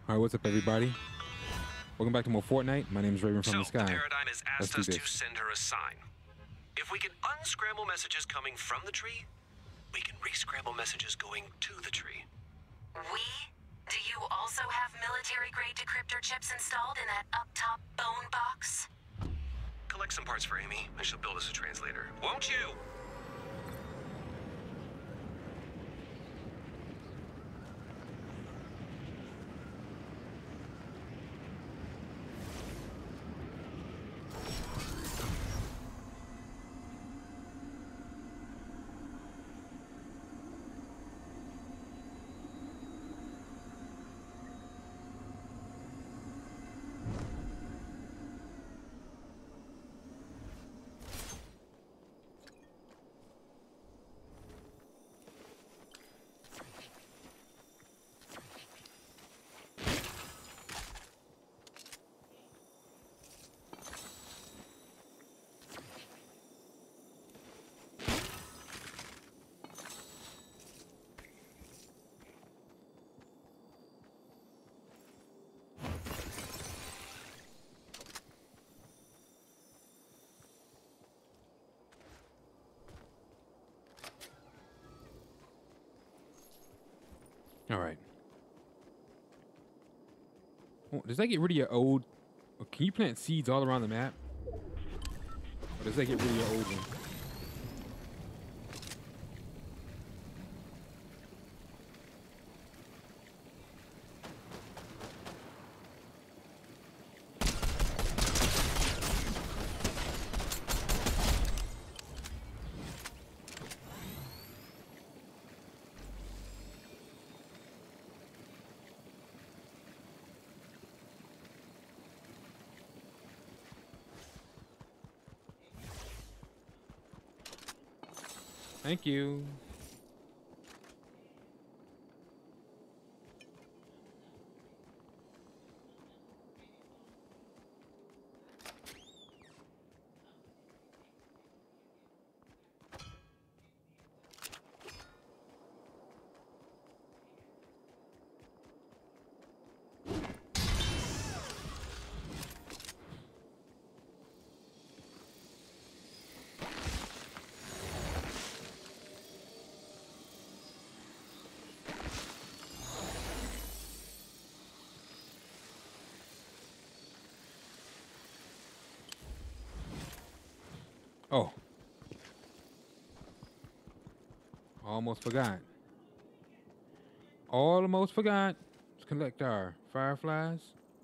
All right, what's up, everybody? Welcome back to more Fortnite. My name is Raven from the Sky. The Paradigm has Let's asked do us this. to send her a sign. If we can unscramble messages coming from the tree, we can rescramble messages going to the tree. We? Do you also have military-grade decryptor chips installed in that up-top bone box? Collect some parts for Amy, and she'll build us a translator. Won't you? All right. Oh, does that get rid of your old? Can you plant seeds all around the map? Or does that get rid of your old one? Thank you. Oh. Almost forgot. Almost forgot. Let's collect our fireflies.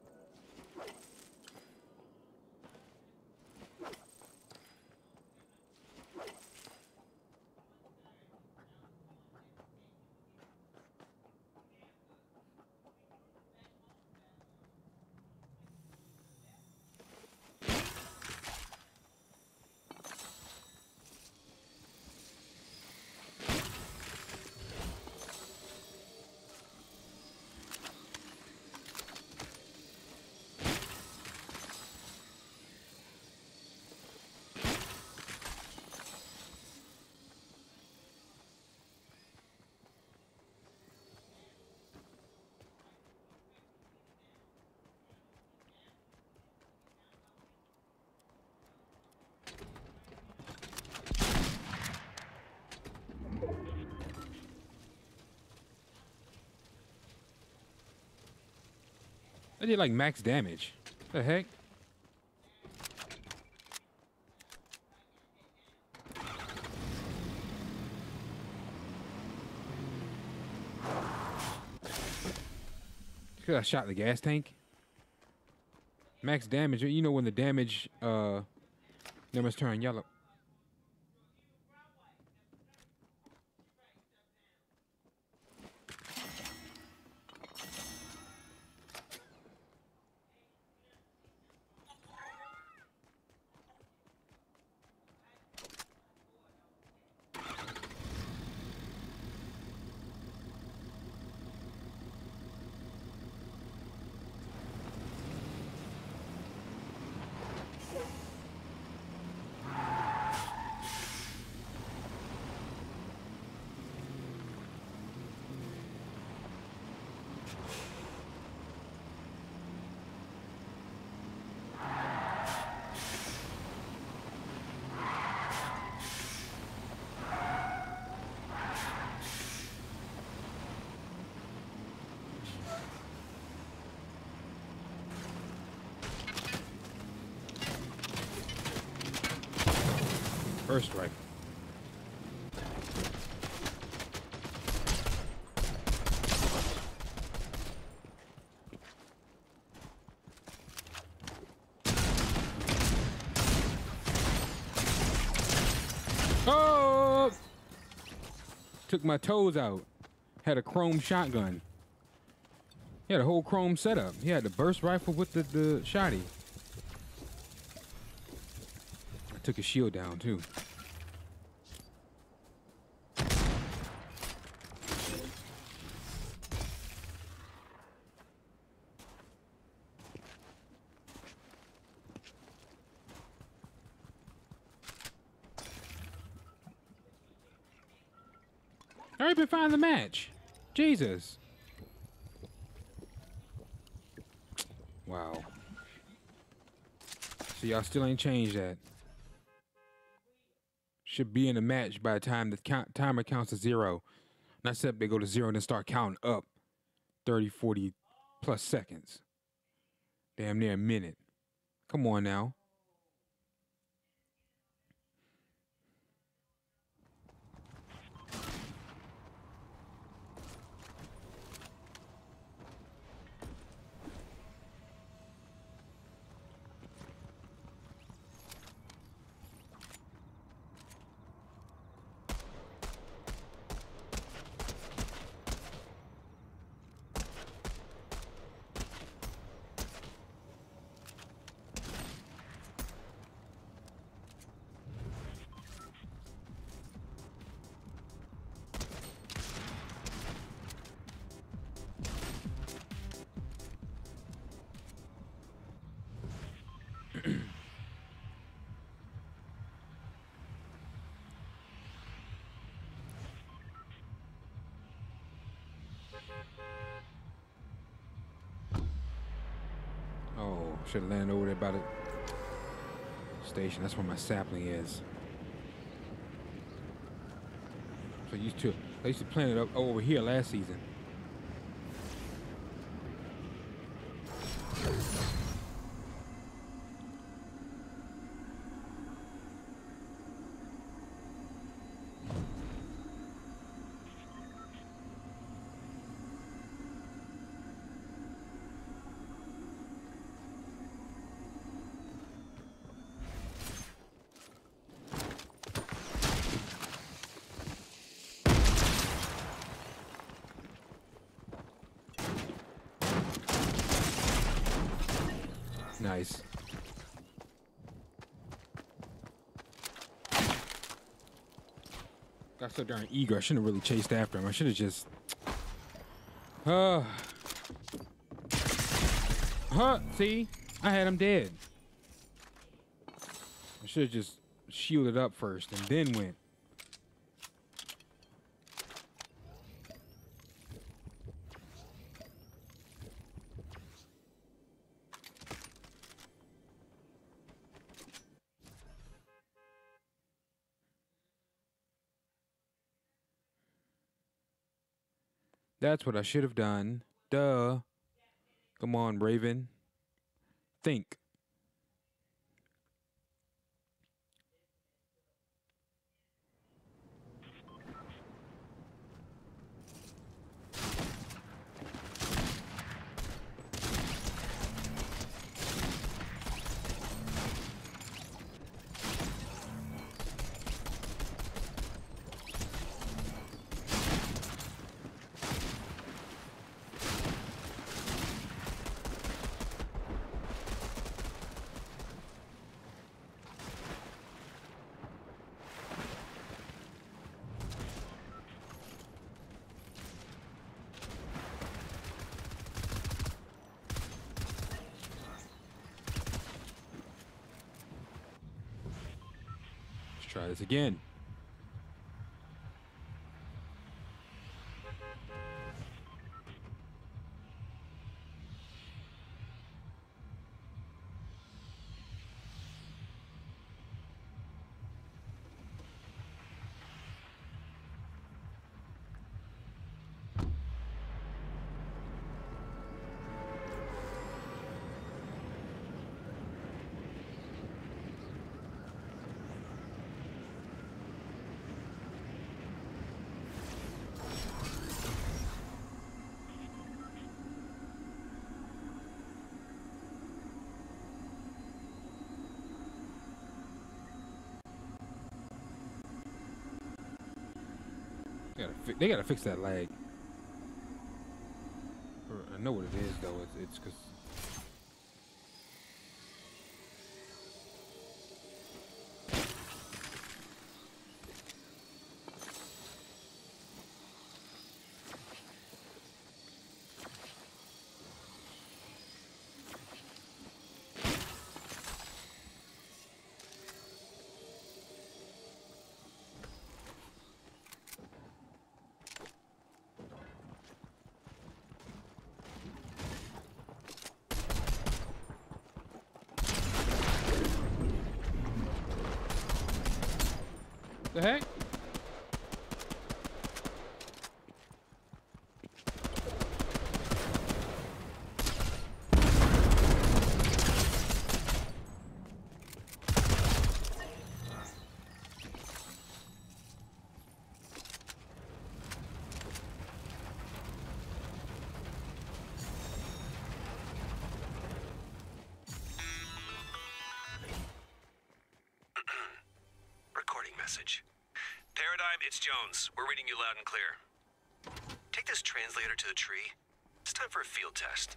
I did like max damage. The heck? Cause I shot the gas tank. Max damage. You know when the damage numbers turn yellow. burst rifle. Oh! Took my toes out. Had a chrome shotgun. He had a whole chrome setup. He had the burst rifle with the shotty. I took his shield down too. Hurry up and find the match. Jesus. Wow. So y'all still ain't changed that. Should be in a match by the time the timer counts to 0. Not except they go to 0 and then start counting up 30, 40 plus seconds. Damn near a minute. Come on now. Oh, should have landed over there by the station. That's where my sapling is. So I used to plant it up over here last season. Nice. Got so darn eager. I shouldn't have really chased after him. I should have just. See? I had him dead. I should have just shielded up first and then went. That's what I should have done. Duh. Come on, Raven. Think. Try this again. They gotta fix that lag. I know what it is though. It's because. The heck? Recording message. Paradigm, it's Jones. We're reading you loud and clear. Take this translator to the tree. It's time for a field test.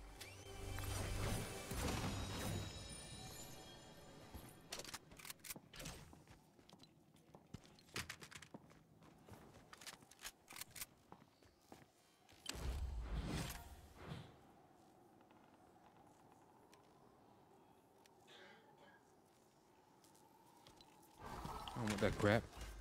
I don't want that crap.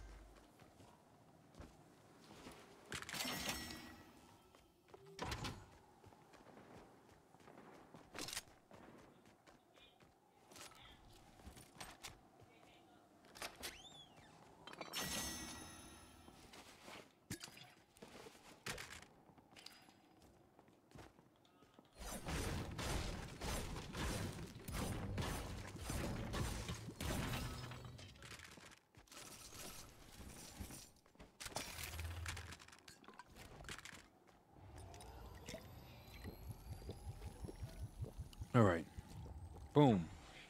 All right. Boom.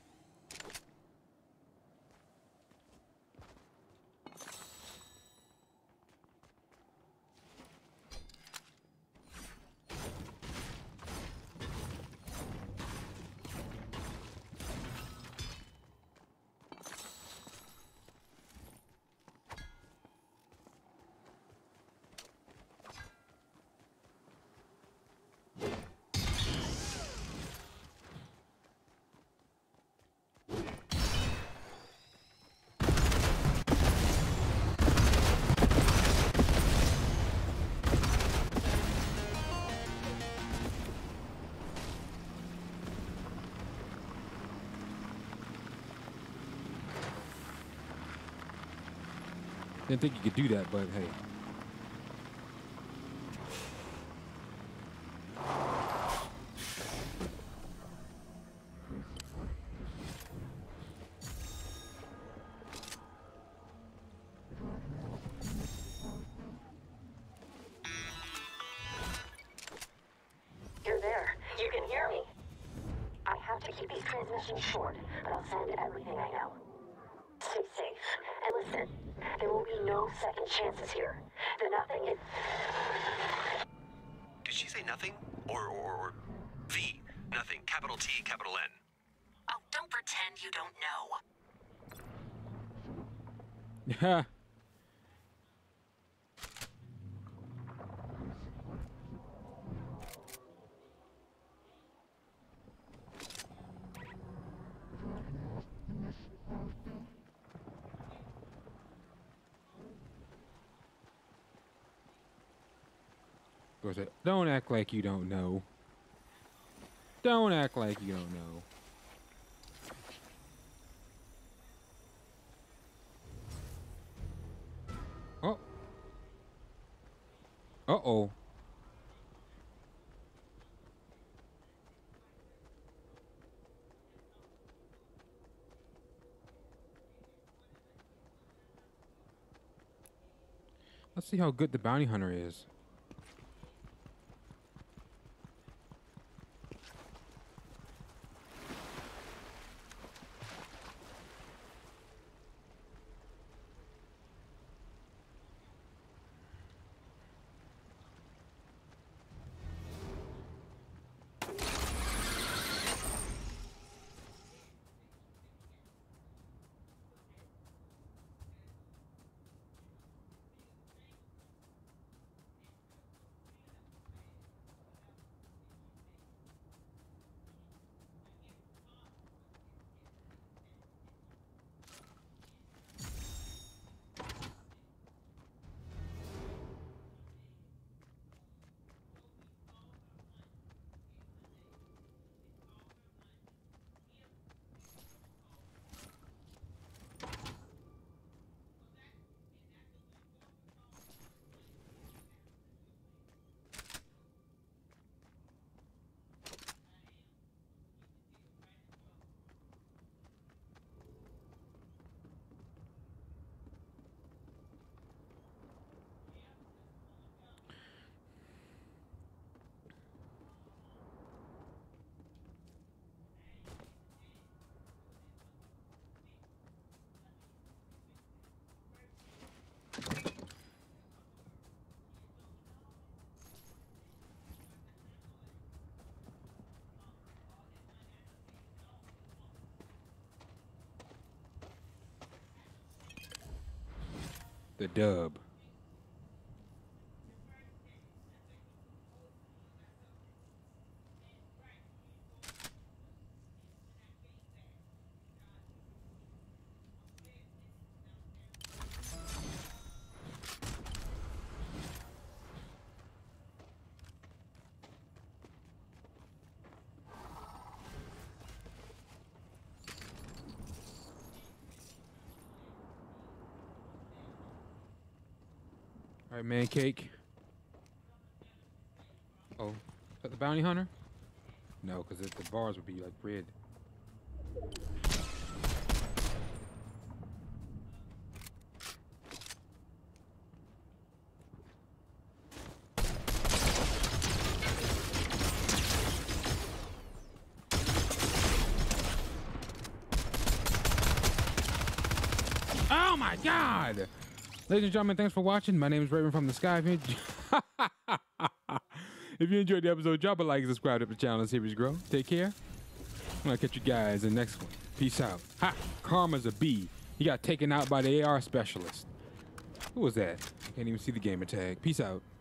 Didn't think you could do that, but hey. You're there. You can hear me. I have to keep these transmissions short, but I'll send everything I know. Stay safe. And listen, there will be no second chances here. The nothing is... Did she say nothing? Or V? Nothing. Capital T, capital N. Oh, don't pretend you don't know. Yeah. Don't act like you don't know. Don't act like you don't know. Oh. Uh-oh. Let's see how good the bounty hunter is. The dub. All right, man, cake. Oh, is that the bounty hunter? No, because the bars would be like red. Oh my God! Ladies and gentlemen, thanks for watching. My name is Raven from the Sky. If you enjoyed the episode, drop a like and subscribe to the channel and series grow. Take care. I'm gonna catch you guys in the next one. Peace out. Ha! Karma's a B. He got taken out by the AR specialist. Who was that? I can't even see the gamer tag. Peace out.